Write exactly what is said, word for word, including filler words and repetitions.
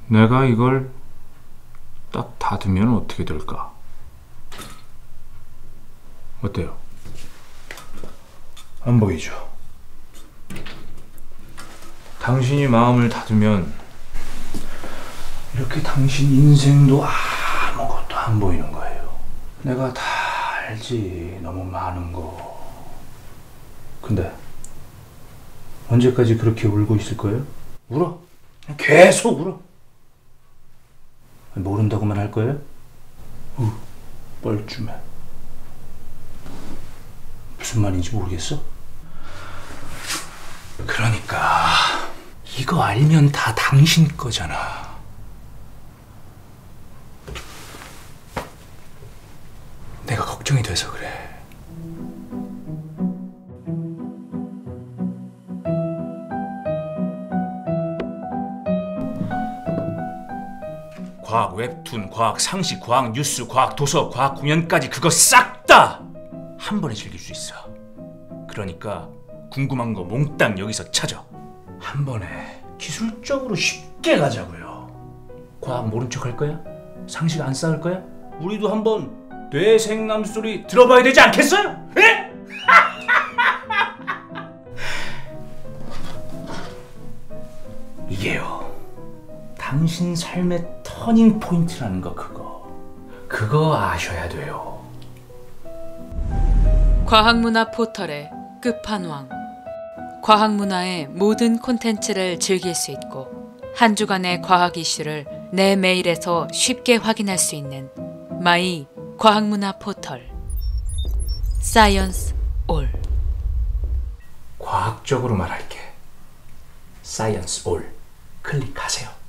내가 이걸 딱 닫으면 어떻게 될까? 어때요? 안 보이죠? 당신이 마음을 닫으면 이렇게 당신 인생도 아무것도 안 보이는 거예요. 내가 다 알지, 너무 많은 거. 근데 언제까지 그렇게 울고 있을 거예요? 울어. 계속 울어. 모른다고만 할 거예요? 우, 뻘쭘해. 무슨 말인지 모르겠어? 그러니까 이거 알면 다 당신 거잖아. 내가 걱정이 돼서 그래. 과학 웹툰, 과학 상식, 과학 뉴스, 과학 도서, 과학 공연까지 그거 싹 다 한 번에 즐길 수 있어. 그러니까 궁금한 거 몽땅 여기서 찾아. 한 번에 기술적으로 쉽게 가자고요. 과학 모른 척 할 거야? 상식 안 쌓을 거야? 우리도 한번 뇌생남 소리 들어봐야 되지 않겠어요? 에? 이게요, 당신 삶의 터닝 포인트라는 거, 그거 그거 아셔야 돼요. 과학문화 포털의 끝판왕. 과학문화의 모든 콘텐츠를 즐길 수 있고 한 주간의 과학 이슈를 내 메일에서 쉽게 확인할 수 있는 마이 과학문화 포털 사이언스 올. 과학적으로 말할게. 사이언스 올 클릭하세요.